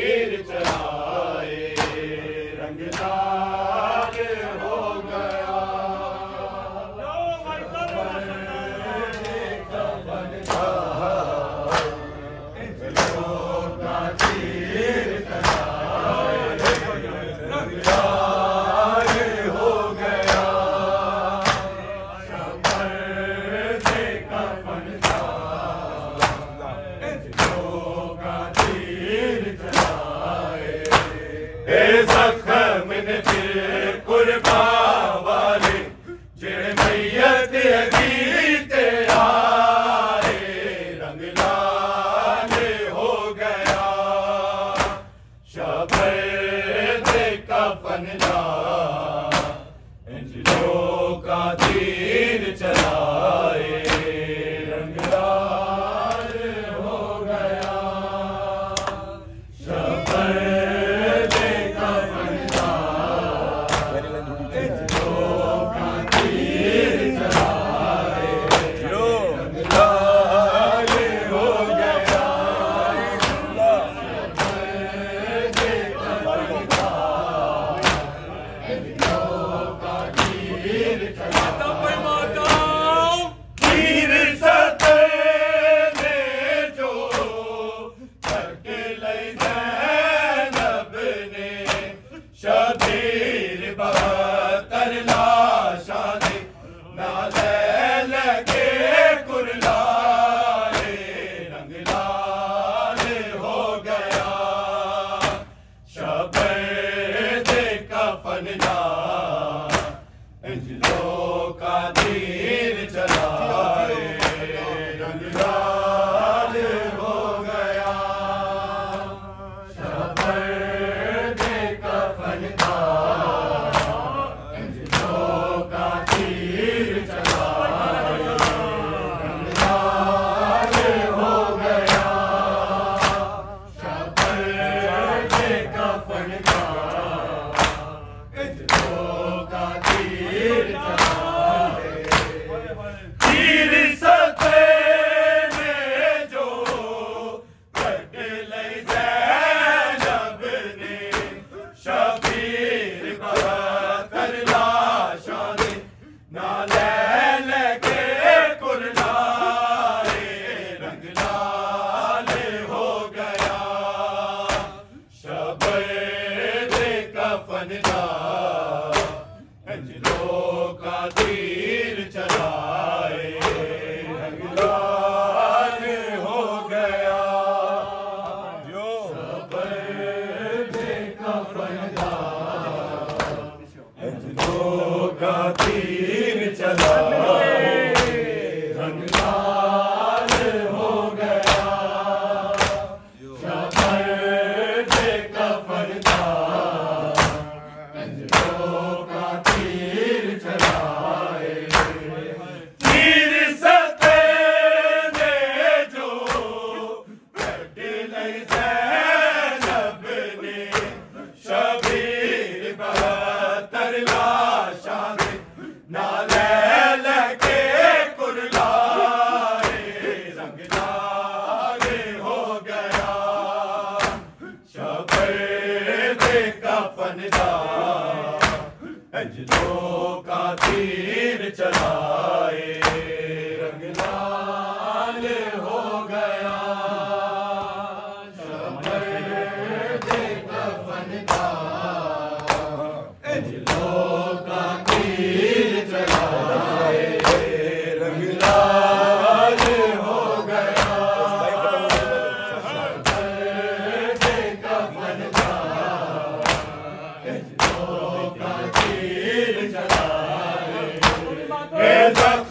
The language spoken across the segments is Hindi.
तीर चलाए, रंग लाल हो गया। कफन का तीर चलाए, रंग लाल हो गया। कफन का तीर चलाए, जख्म ने फिर कुर्बान वाले जेड़े मैयत गीते आए, रंग लाल हो गया। शबर दे कफन ला इंजलों का तीर चलाए, रंग लाल हो गया। शबर दे कफन ला इंजलों का तीर चलाए, रंग लाल हो गया। शबर दे कफन ला इंजलों का तीर चलाए। तीर सते ने जो तक लई ज़ैनब ने, शबीर बहत्तर लाशा दे नाले लगे कुरलाए, रंग लाल हो गया। शबर दे कफन ला इंजलों का तीर चलाए, रंग लाल हो गया। शबर दे कफन ला इंजलों का तीर चलाए, रंग लाल हो गया। शबर दे कफन ला इंजलों का तीर चलाए। तीर सते ने जो कट लई ज़ैनब ने, शबीर बहत्तर लाशा दे नाले लगे कुरलाए, रंग लाल हो गया। शबर दे कफन ला इंजलों का तीर चलाए, रंग लाल हो गया। शबर दे कफन ला इंजलों का तीर चलाए, रंग लाल हो गया। शबर दे कफन ला इंजलों का तीर चलाए। तीर सते ने जो कट लई ज़ैनब ने, शबीर बहत्तर लाशा दे नाले लगे कुरलाए, रंग लाल हो गया। शबर दे कफन ला इंजलों का तीर चलाए, रंग लाल हो गया। शबर दे कफन ला इंजलों का तीर चलाए, रंग लाल हो गया। शबर दे कफन ला इंजलों का तीर चलाए,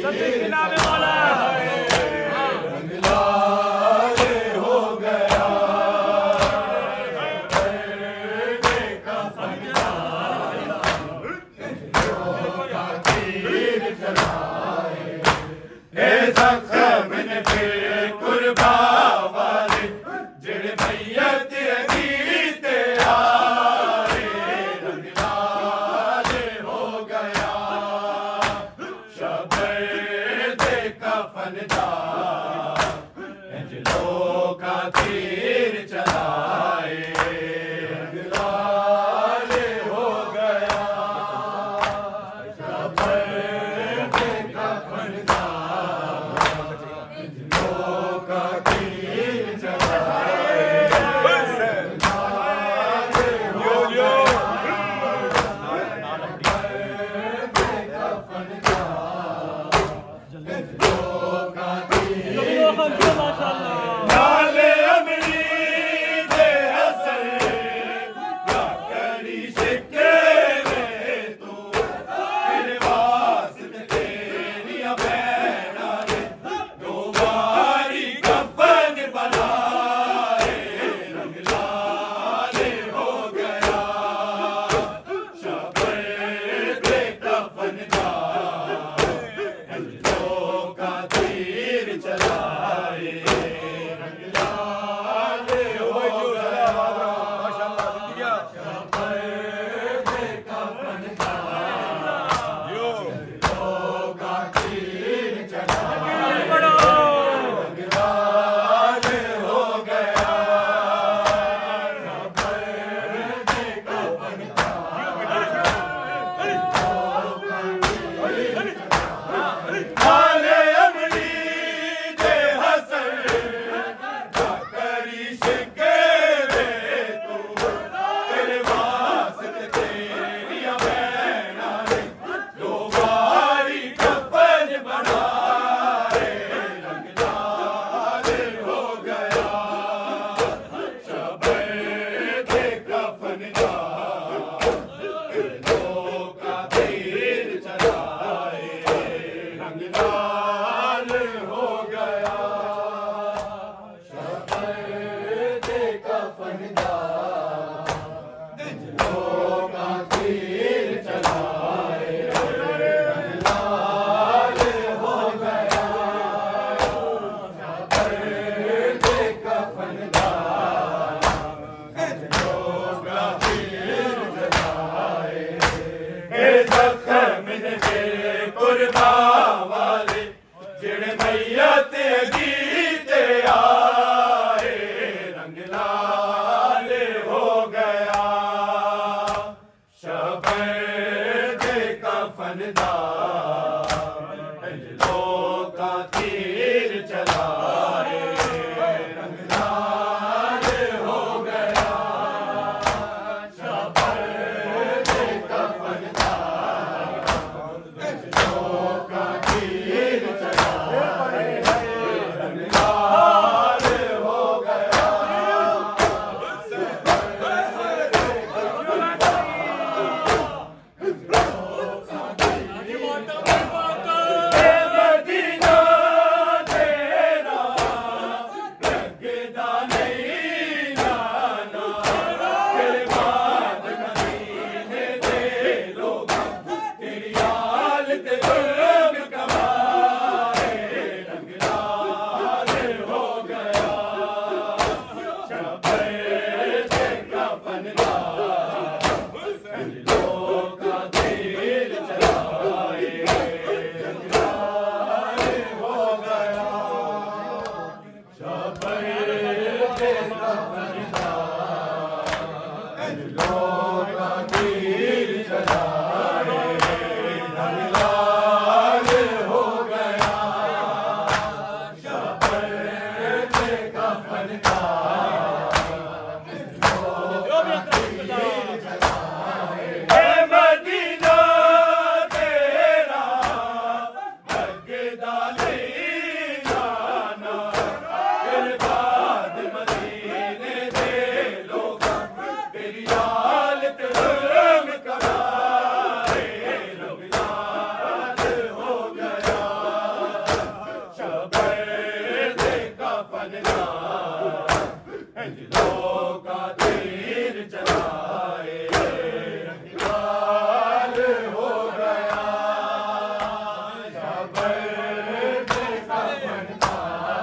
तेरी याद तीर चलाए रंग लाल हो गया शबर दे कफन का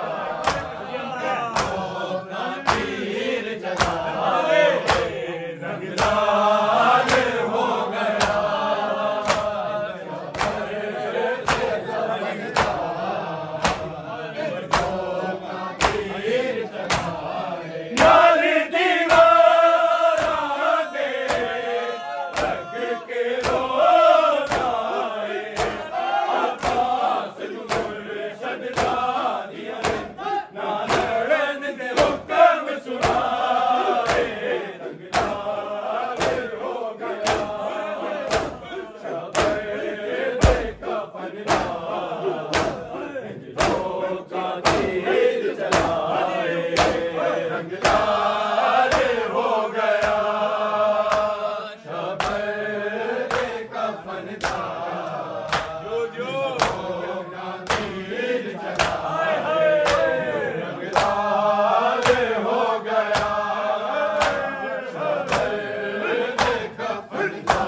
तीर चलाए रंग लाल हो गया नाल दीवारा दे लग के रोनाए आकाश मुर्शद दानिया ना लड़न दे हुक्म सुनाए रंग लाल हो गया शबर दे कफन का का तीर चलाए रंग लाल हो गया शबर दे कफन का का तीर चलाए रंग लाल हो गया शबर दे कफन का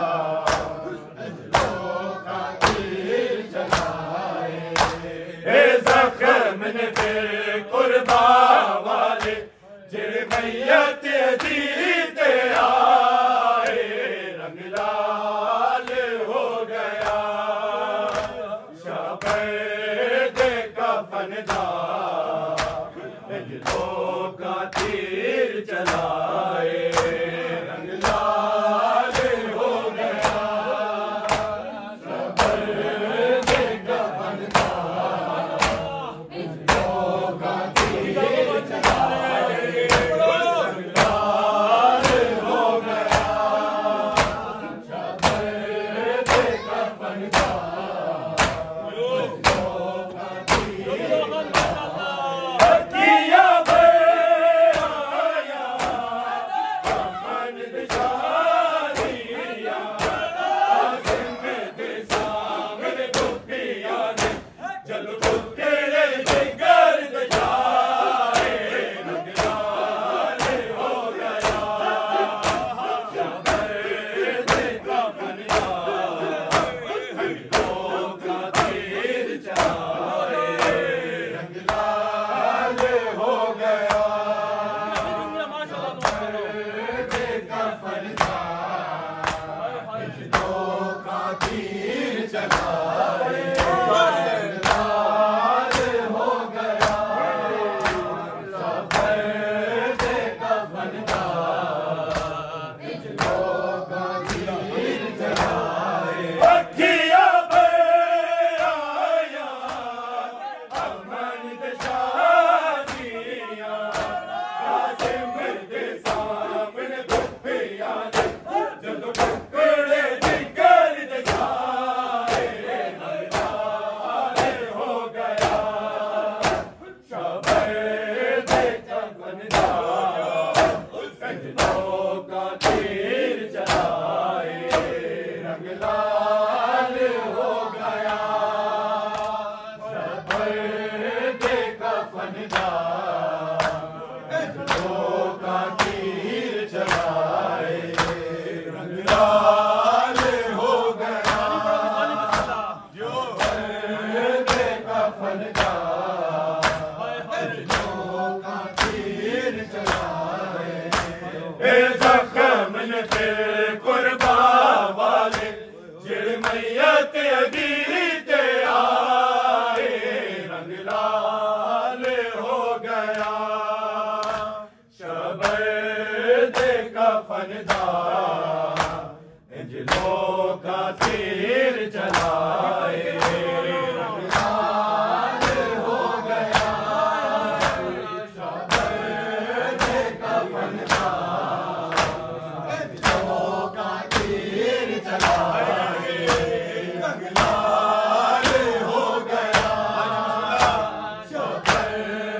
तीर चलाए जख्म ने फिर कुर्बा वाले जिर मैयत जीते आए रंग लाल हो गया शबर दे कफन का का तीर चलाए रंग लाल हो गया शबर दे कफन का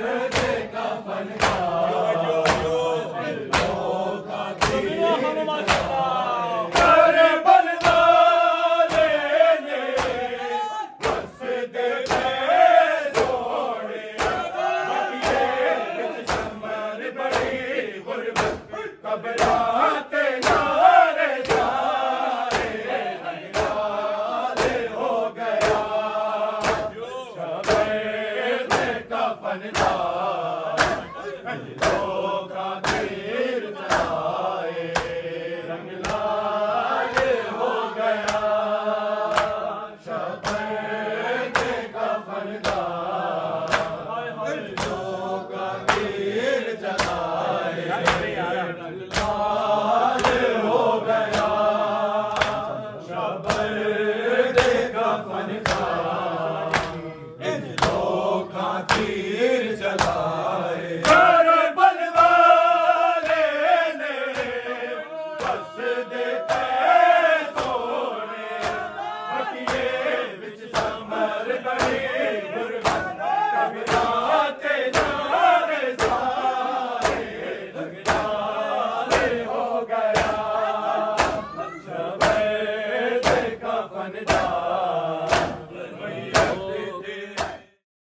Vamos,